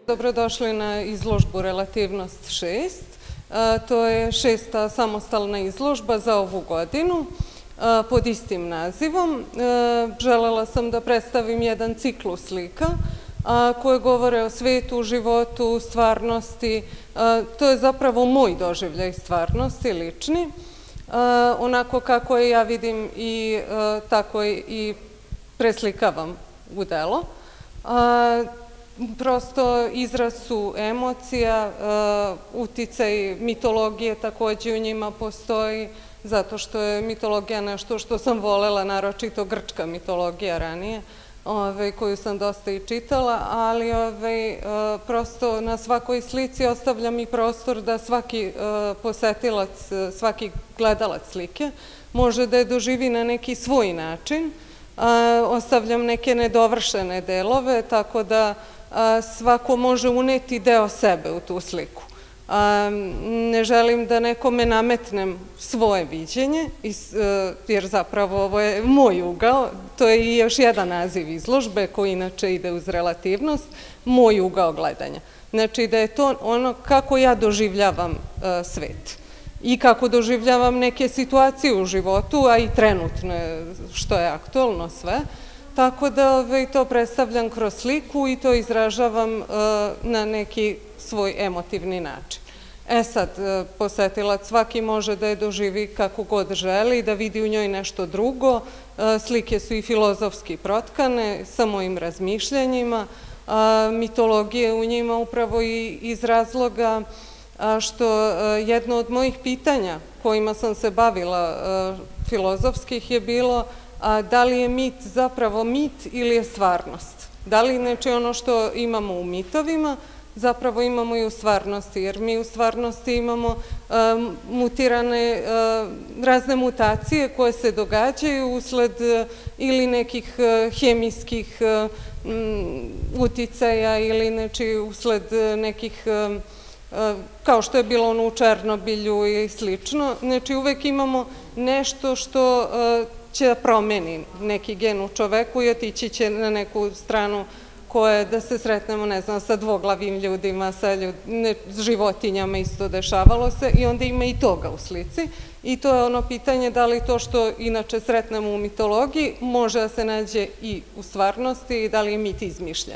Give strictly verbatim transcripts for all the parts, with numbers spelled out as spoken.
Dobrodošli na izložbu Relativnost šest. To je šesta samostalna izložba za ovu godinu pod istim nazivom. Želela sam da predstavim jedan ciklus slika koje govore o svetu, životu, stvarnosti. To je zapravo moj doživljaj stvarnosti, lični. Onako kako je ja vidim i tako i preslikavam u delo. Prosto izraz su emocija, uticaj mitologije takođe u njima postoji, zato što je mitologija nešto što sam volela, naročito grčka mitologija ranije, koju sam dosta i čitala, ali prosto na svakoj slici ostavljam i prostor da svaki posetilac, svaki gledalac slike može da je doživi na neki svoj način. Ostavljam neke nedovršene delove, tako da svako može uneti deo sebe u tu sliku. Ne želim da nekome nametnem svoje viđenje, jer zapravo ovo je moj ugao, to je i još jedan naziv izložbe koji inače ide uz relativnost, moj ugao gledanja. Znači da je to ono kako ja doživljavam svet i kako doživljavam neke situacije u životu, a i trenutno što je aktualno sve. Tako da to predstavljam kroz sliku i to izražavam na neki svoj emotivni način. E sad, posetilac svaki može da je doživi kako god želi, da vidi u njoj nešto drugo. Slike su i filozofski protkane sa mojim razmišljanjima. Mitologije u njima upravo i iz razloga što jedno od mojih pitanja kojima sam se bavila filozofskih je bilo da li je mit zapravo mit ili je stvarnost. Da li znači ono što imamo u mitovima zapravo imamo i u stvarnosti, jer mi u stvarnosti imamo mutirane razne mutacije koje se događaju usled ili nekih hemijskih uticaja ili znači usled nekih, kao što je bilo ono u Černobilju i slično. Znači uvek imamo nešto što će da promeni neki gen u čoveku i otići će na neku stranu koje da se sretnemo, ne znam, sa dvoglavim ljudima, sa životinjama isto dešavalo se i onda ima i toga u slici. I to je ono pitanje da li to što inače sretnemo u mitologiji može da se nađe i u stvarnosti i da li je mit izmišljen.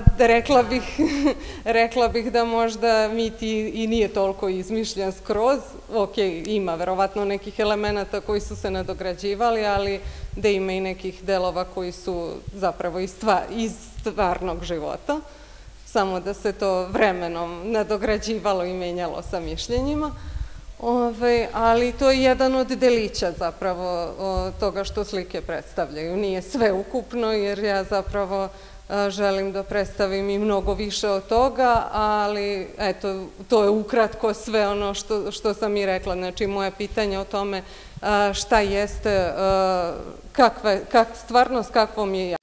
Rekla bih da možda mit i nije toliko izmišljen skroz. Ok, ima verovatno nekih elemenata koji su se nadograđivali, ali da ima i nekih delova koji su zapravo iz stvarnog života, samo da se to vremenom nadograđivalo i menjalo sa mišljenjima. Ali to je jedan od delića zapravo toga što slike predstavljaju. Nije sve ukupno, jer ja zapravo želim da predstavim i mnogo više od toga, ali eto, to je ukratko sve ono što sam i rekla. Znači, moje pitanje o tome šta jeste stvarnost, kakvom je ja.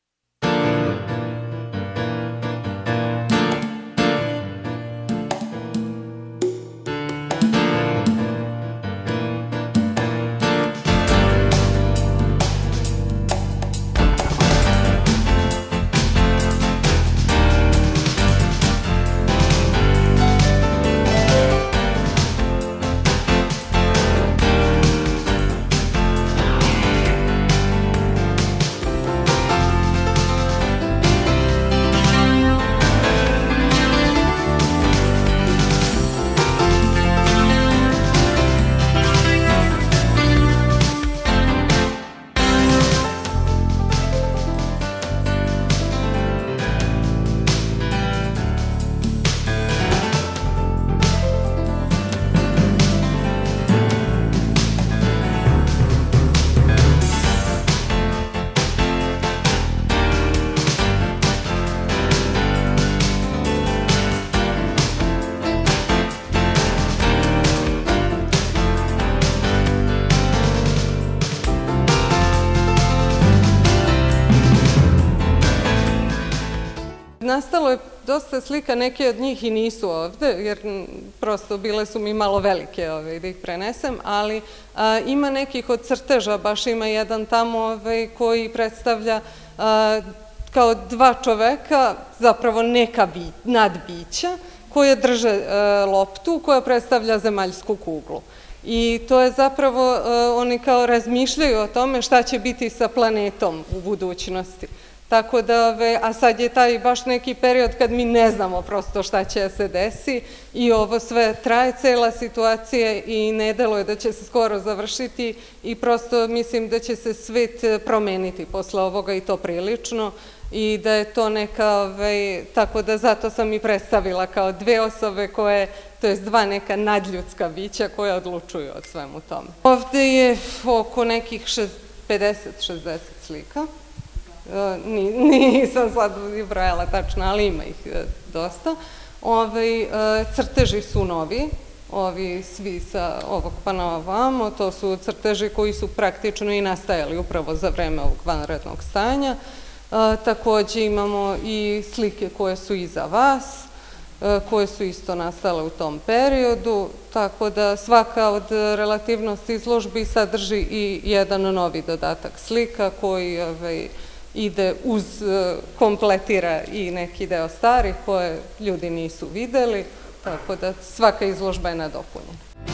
Nastalo je dosta slika, neke od njih i nisu ovde, jer prosto bile su mi malo velike da ih prenesem, ali ima nekih od crteža, baš ima jedan tamo koji predstavlja kao dva čoveka, zapravo neka nadbića, koje drže loptu koja predstavlja zemaljsku kuglu. I to je zapravo, oni kao razmišljaju o tome šta će biti sa planetom u budućnosti. Tako da, a sad je taj baš neki period kad mi ne znamo prosto šta će se desi i ovo sve traje cela situacija i ne deluje da će se skoro završiti i prosto mislim da će se svet promeniti posle ovoga i to prilično i da je to neka, tako da zato sam i predstavila kao dve osobe koje, to je dva neka nadljudska bića koja odlučuju o svemu tome. Ovde je oko nekih pedeset šezdeset slika. Nisam sad brojala tačno, ali ima ih dosta. Crteži su novi, ovi svi sa ovog pa na ovamo, to su crteži koji su praktično i nastajali upravo za vreme ovog vanrednog stanja. Takođe imamo i slike koje su iza vas, koje su isto nastale u tom periodu, tako da svaka od relativnosti izložbi sadrži i jedan novi dodatak slika koji ide uz, kompletira i neki deo starih koje ljudi nisu videli, tako da svaka izložba je nadopunjena.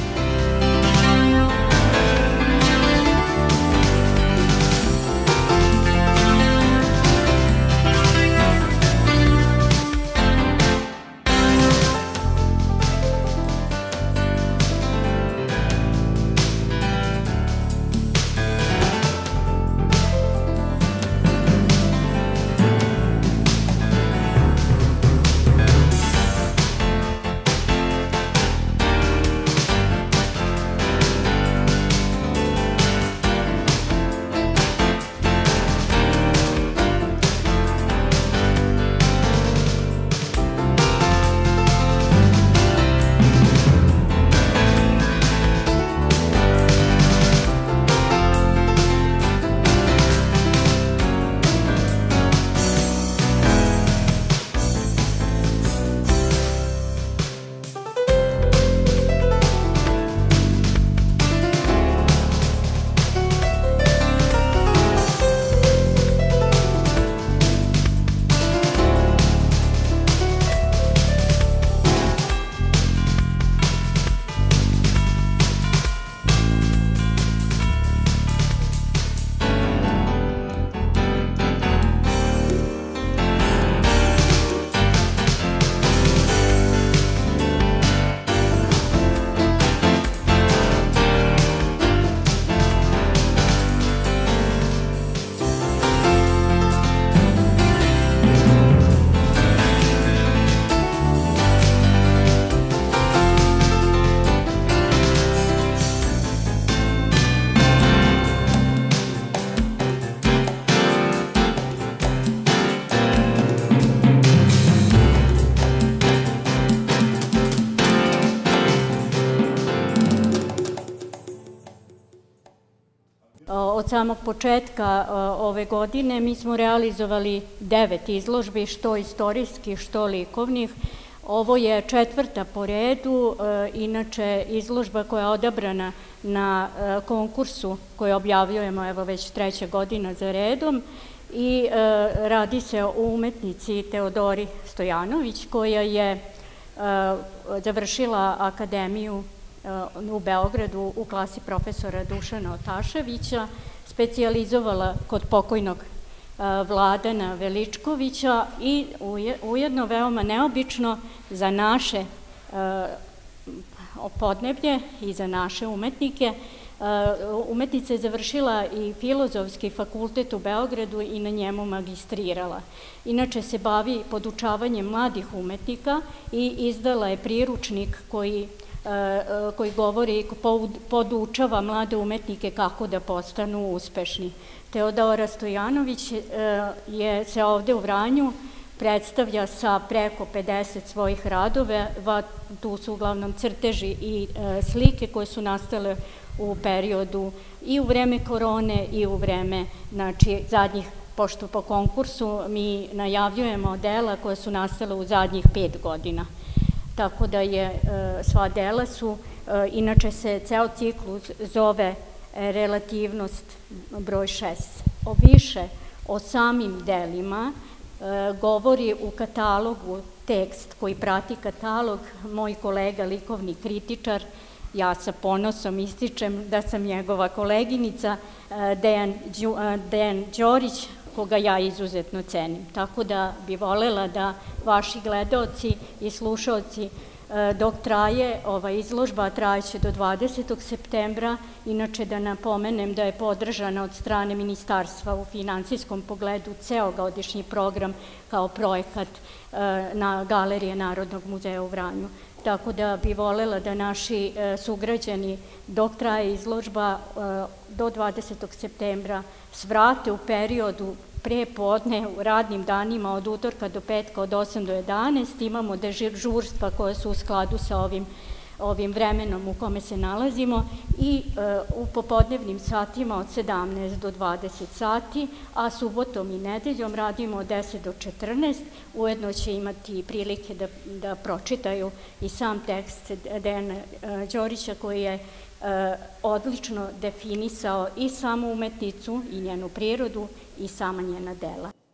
Od samog početka ove godine mi smo realizovali devet izložbi, što istorijskih, što likovnih. Ovo je četvrta po redu, inače izložba koja je odabrana na konkursu koji objavljujemo evo već treća godina za redom i radi se o umetnici Teodori Stojanović koja je završila akademiju u Beogradu u klasi profesora Dušana Otaševića, specijalizovala kod pokojnog Vladana Veličkovića i ujedno veoma neobično za naše podneblje i za naše umetnike. Umetnica je završila i Filozofski fakultet u Beogradu i na njemu magistrirala. Inače se bavi podučavanjem mladih umetnika i izdala je priručnik koji koji govori i podučava mlade umetnike kako da postanu uspešni. Teodora Stojanović se ovde u Vranju predstavlja sa preko pedeset svojih radova, tu su uglavnom crteži i slike koje su nastale u periodu i u vreme korone i u vreme, znači, zadnjih, pošto po konkursu mi najavljujemo dela koje su nastale u zadnjih pet godina. Tako da je, sva dela su, inače se ceo ciklus zove Relativnost broj šest. O više o samim delima govori u katalogu tekst koji prati katalog moj kolega, likovni kritičar, ja sa ponosom ističem da sam njegova koleginica, Dejan Đorić, koga ja izuzetno cenim. Tako da bi volela da vaši gledaoci i slušaoci, dok traje ova izložba, trajeće do dvadesetog septembra, inače da napomenem da je podržana od strane ministarstva u finansijskom pogledu ceo godišnji program kao projekat na Galerije Narodnog muzeja u Vranju. Tako da bi volela da naši sugrađani, dok traje izložba do dvadesetog septembra, svrate u periodu pre podne, u radnim danima od utorka do petka od osam do jedanaest. Imamo dežurstva koje su u skladu sa ovim ovim vremenom u kome se nalazimo i u popodnevnim satima od sedamnaest do dvadeset sati, a subotom i nedeljom radimo od deset do četrnaest. Ujedno će imati prilike da, da pročitaju i sam tekst Dejana Đorića koji je odlično definisao i samu umetnicu i njenu prirodu i sama njena dela.